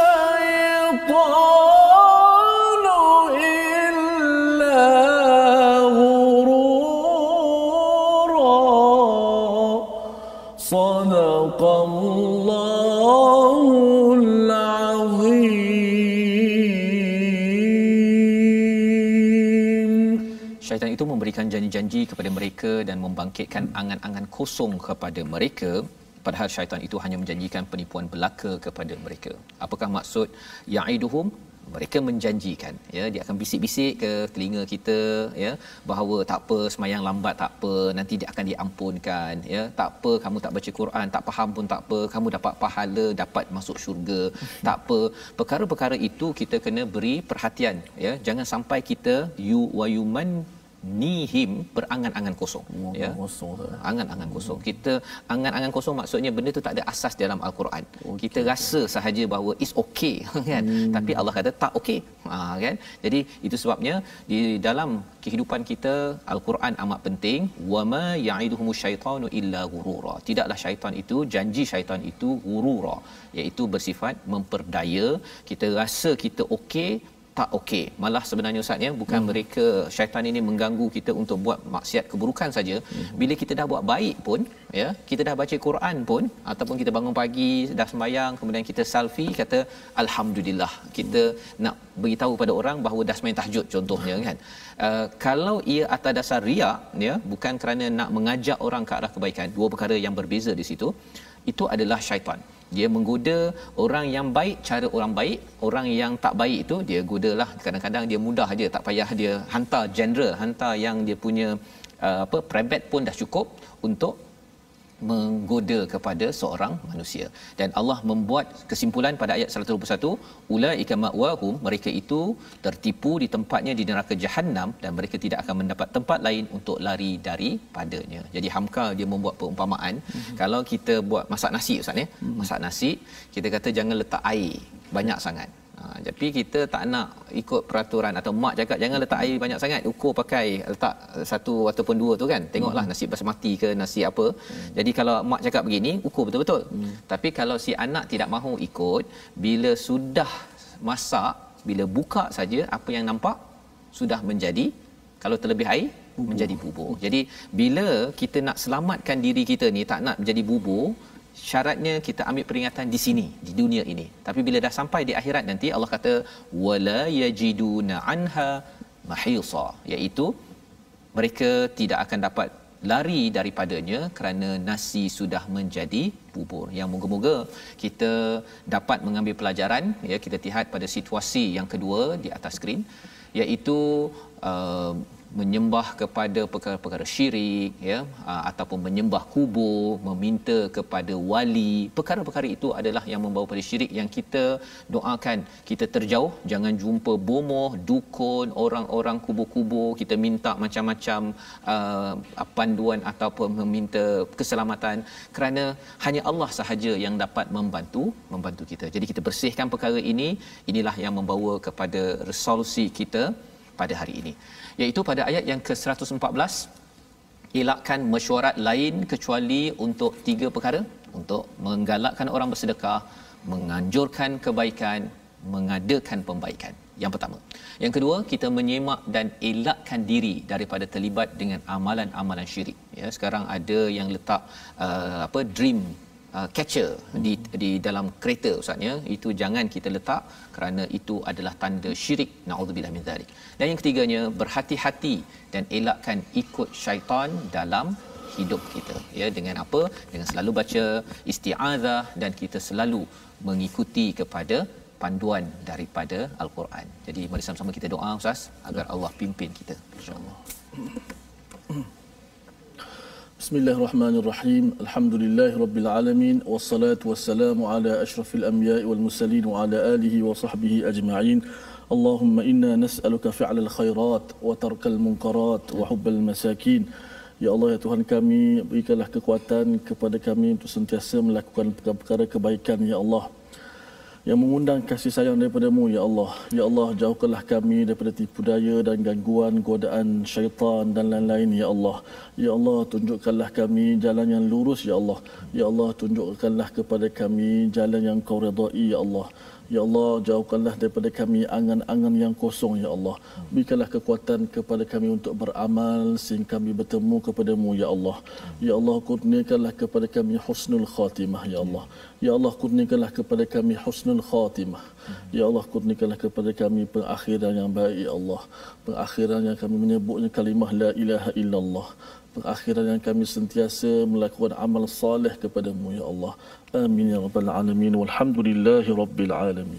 syaitanu illa Sadaqallahul Azim. Syaitan itu memberikan janji-janji kepada mereka dan membangkitkan angan-angan kosong kepada mereka, padahal syaitan itu hanya menjanjikan penipuan belaka kepada mereka. Apakah maksud ya'iduhum? mereka menjanjikan, ya, dia akan bisik-bisik ke telinga kita, ya, bahawa tak apa, semayang lambat tak apa, nanti dia akan diampunkan, ya, tak apa kamu tak baca Quran, tak faham pun tak apa, kamu dapat pahala, dapat masuk syurga, tak apa. Perkara-perkara itu kita kena beri perhatian, ya, jangan sampai kita yuman nihim berangan-angan kosong, ya, angan-angan kosong. Kita angan-angan kosong maksudnya benda tu tak ada asas dalam al-Quran. Kita rasa sahaja bahawa is okay kan, tapi Allah kata tak okey, kan. Jadi itu sebabnya di dalam kehidupan kita al-Quran amat penting. Wama ya'iduhumus syaitanu illa ghurura. Tidaklah syaitan itu, janji syaitan itu ghurura, iaitu bersifat memperdaya. Kita rasa kita okey, tak okey. Malah sebenarnya Ustaz, ya, bukan mereka, syaitan ini mengganggu kita untuk buat maksiat keburukan saja. Bila kita dah buat baik pun, ya, kita dah baca Quran pun, ataupun kita bangun pagi dah sembahyang, kemudian kita selfie kata alhamdulillah, kita nak beritahu pada orang bahawa dah sembahyang tahajud contohnya, kan. Kalau ia atas dasar riak, ya, bukan kerana nak mengajak orang ke arah kebaikan, dua perkara yang berbeza di situ. Itu adalah syaitan. Dia menggoda orang yang baik, cara orang baik. Orang yang tak baik itu dia godalah, kadang-kadang dia mudah aja, tak payah dia hantar general, hantar yang dia punya private pun dah cukup untuk menggoda kepada seorang manusia. Dan Allah membuat kesimpulan pada ayat 121, ulaika ma'wahum, mereka itu tertipu di tempatnya di neraka jahanam, dan mereka tidak akan mendapat tempat lain untuk lari daripadanya. Jadi Hamka dia membuat perumpamaan, kalau kita buat masak nasi, Ustaz, ya, masak nasi, kita kata jangan letak air banyak sangat. Tapi kita tak nak ikut peraturan, atau mak cakap jangan letak air banyak sangat, ukur pakai letak satu ataupun dua tu, kan. Tengoklah nasi basmati ke nasi apa. Jadi kalau mak cakap begini, ukur betul-betul. Tapi kalau si anak tidak mahu ikut, bila sudah masak, bila buka saja apa yang nampak sudah menjadi, kalau terlebih air, menjadi bubur. Jadi bila kita nak selamatkan diri kita ni, tak nak menjadi bubur, syaratnya kita ambil peringatan di sini, di dunia ini. Tapi bila dah sampai di akhirat nanti, Allah kata wala yajiduna anha mahisa, iaitu mereka tidak akan dapat lari daripadanya kerana nasi sudah menjadi bubur. Yang moga-moga kita dapat mengambil pelajaran, ya. Kita lihat pada situasi yang kedua di atas skrin, iaitu menyembah kepada perkara-perkara syirik, ya, ataupun menyembah kubur, meminta kepada wali. Perkara-perkara itu adalah yang membawa pada syirik, yang kita doakan kita terjauh, jangan jumpa bomoh, dukun, orang-orang kubur-kubur, kita minta macam-macam panduan ataupun meminta keselamatan, kerana hanya Allah sahaja yang dapat membantu kita. Jadi kita bersihkan perkara ini, inilah yang membawa kepada resolusi kita pada hari ini, iaitu pada ayat yang ke-114, elakkan mesyuarat lain kecuali untuk tiga perkara: untuk menggalakkan orang bersedekah, menganjurkan kebaikan, mengadakan pembaikan. Yang pertama. Yang kedua, kita menyemak dan elakkan diri daripada terlibat dengan amalan-amalan syirik. Ya, sekarang ada yang letak dream catcher di dalam kereta, Ustaznya, itu jangan kita letak kerana itu adalah tanda syirik, naudzubillah min zalik. Dan yang ketiganya, berhati-hati dan elakkan ikut syaitan dalam hidup kita, ya, dengan apa? Dengan selalu baca isti'azah, dan kita selalu mengikuti kepada panduan daripada al-Quran. Jadi mari sama-sama kita doa, Ustaz, agar Allah pimpin kita, insya-Allah. Bismillahirrahmanirrahim. Alhamdulillahirabbil alamin, wassalatu wassalamu ala asyrafil anbiya'i wal mursalin wa ala alihi wa sahbihi ajma'in. Allahumma inna nas'aluka fi'lal khairat wa tarkal munkarat wa hubbal masakin. Ya Allah, ya Tuhan kami, berikanlah kekuatan kepada kami untuk sentiasa melakukan perkara-perkara kebaikan, ya Allah, yang mengundang kasih sayang daripada-Mu, ya Allah. Ya Allah, jauhkanlah kami daripada tipu daya dan gangguan, godaan syaitan dan lain-lain, ya Allah. Ya Allah, tunjukkanlah kami jalan yang lurus, ya Allah. Ya Allah, tunjukkanlah kepada kami jalan yang Kau redai, ya Allah. Ya Allah, jauhkanlah daripada kami angan-angan yang kosong, ya Allah. Berikanlah kekuatan kepada kami untuk beramal sehingga kami bertemu kepada-Mu, ya Allah. Ya Allah, kurniakanlah kepada kami husnul khatimah, ya Allah. Ya Allah, kurniakanlah kepada kami husnul khatimah. Ya Allah, kurniakanlah kepada kami pengakhiran yang baik, ya Allah. Pengakhiran yang kami menyebutnya kalimah la ilaha illallah. Pengakhiran yang kami sentiasa melakukan amal saleh kepada-Mu, ya Allah. Amin ya rabbal alamin, walhamdulillahi rabbil alamin.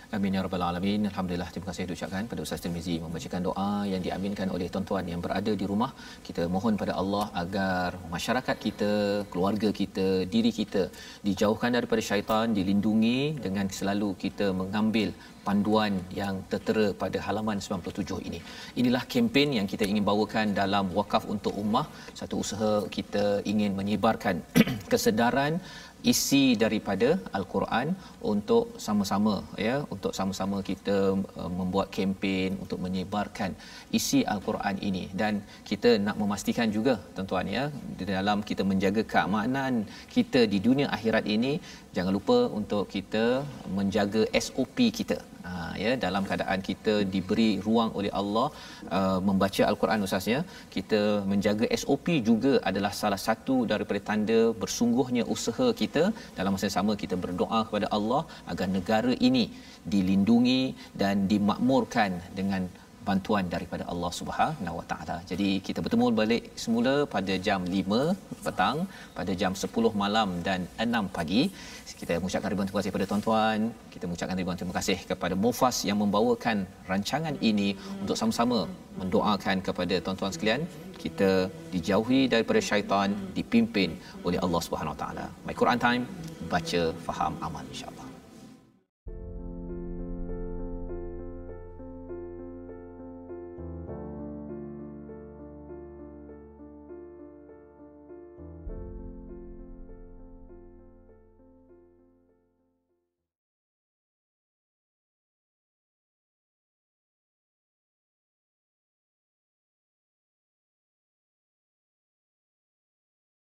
Amin ya rabbal alamin. Alhamdulillah, terima kasih diucapkan pada Ustaz Tirmizi membacakan doa yang diaminkan oleh tuan-tuan yang berada di rumah. Kita mohon pada Allah agar masyarakat kita, keluarga kita, diri kita dijauhkan daripada syaitan, dilindungi dengan selalu kita mengambil panduan yang tertera pada halaman 97 ini. Inilah kempen yang kita ingin bawakan dalam Wakaf untuk Ummah, satu usaha kita ingin menyebarkan kesedaran isi daripada al-Quran untuk sama-sama untuk sama-sama kita membuat kempen untuk menyebarkan isi al-Quran ini. Dan kita nak memastikan juga tuan-tuan di dalam kita menjaga keamanan kita di dunia akhirat ini, jangan lupa untuk kita menjaga SOP kita. Dalam keadaan kita diberi ruang oleh Allah membaca al-Quran ustaznya, kita menjaga SOP juga adalah salah satu daripada tanda bersungguhnya usaha kita. Dalam masa yang sama kita berdoa kepada Allah agar negara ini dilindungi dan dimakmurkan dengan bantuan daripada Allah Subhanahu Wa Taala. Jadi kita bertemu balik semula pada jam 5 petang, pada jam 10 malam dan 6 pagi. Kita mengucapkan ribuan terima kasih kepada tuan-tuan. Kita mengucapkan ribuan terima kasih kepada Mufas yang membawakan rancangan ini untuk sama-sama mendoakan kepada tuan-tuan sekalian kita dijauhi daripada syaitan, dipimpin oleh Allah Subhanahu Wa Taala. My Quran Time, baca, faham, amal, insya-Allah.